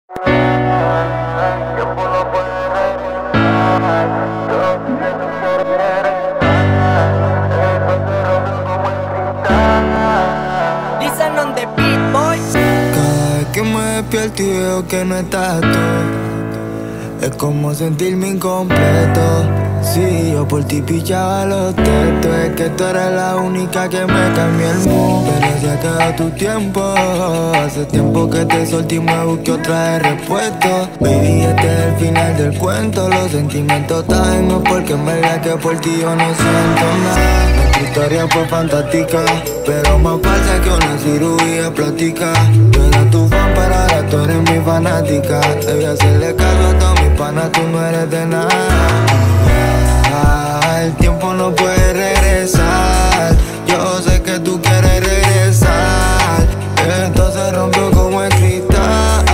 Tiempo no puede regresar. Yo sé que tú quieres regresar. Esto se rompe como el cristal. Listen on the beat, boy. Cada vez que me despierto y veo que no estás tú, es como sentirme incompleto. Si yo por ti pichaba los textos, es que tú eres la única que me cambió el mundo. Pero se acabó tu tiempo, hace tiempo que te solté y me busqué otra de repuesto. Baby, este es el final del cuento, los sentimientos están no porque en verdad que por ti yo no siento nada. Nuestra historia fue fantástica, pero más falsa que una cirugía plástica. Yo era tu fan, pero ahora tú eres mi fanática. Debí hacerle caso a todos mis panas, tú no eres de nada. El tiempo no puede regresar. Yo sé que tú quieres regresar. Esto se rompió como el cristal.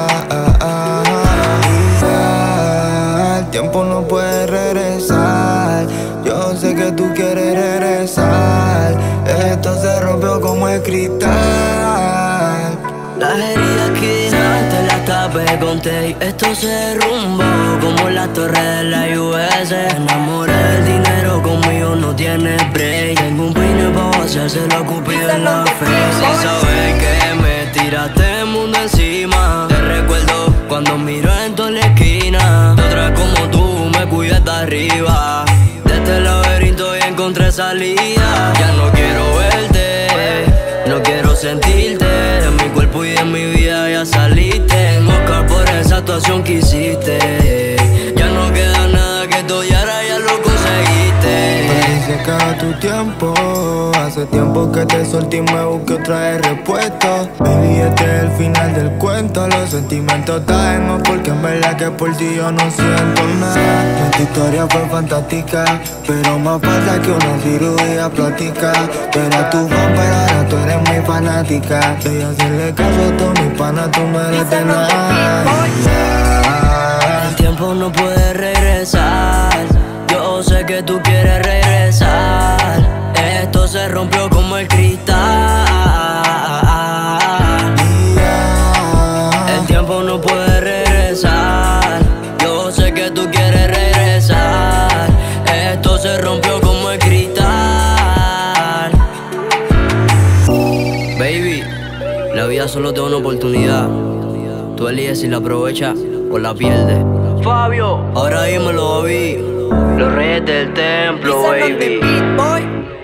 El tiempo no puede regresar. Yo sé que tú quieres regresar. Esto se rompió como el cristal. Las heridas que dejaste las tapé con tape. Esto se derrumbó como la torre de la US. Enamoré del dinero, conmigo no tienes break. Tengo un peine pa' vaciárselo a Cupido en la face. Sin saber que me tiraste el mundo encima. Te recuerdo cuando miro en toda la esquina. De otra como tú me cuidas de arriba. De este laberinto ya encontré salida. Ya no quiero verte, no quiero sentirte. De mi cuerpo y de mi vida ya saliste. En Oscar por esa actuación que hiciste. Ya no queda nada que tú y ahora ya lo conseguiste. Parece que acaba tu tiempo. Hace tiempo que te solté y me busqué otra de repuesto. Baby, este es el final del cuento. Los sentimientos están porque en verdad que por ti yo no siento nada. Nuestra historia fue fantástica, pero más falsa que una cirugía plástica. Tú eras tu fan, pero ahora tú eres mi fanática. Debí hacerle caso a todos mis panas, tú no eres de nada. El tiempo no puede regresar. Yo sé que tú quieres regresar. Esto se rompió como el cristal. El tiempo no puede regresar. Yo sé que tú quieres regresar. Esto se rompió como el cristal. Baby, la vida solo te da una oportunidad. Tú eliges si la aprovechas o la pierdes. Fabio, ahora dímelo, David. Los reyes del templo, baby.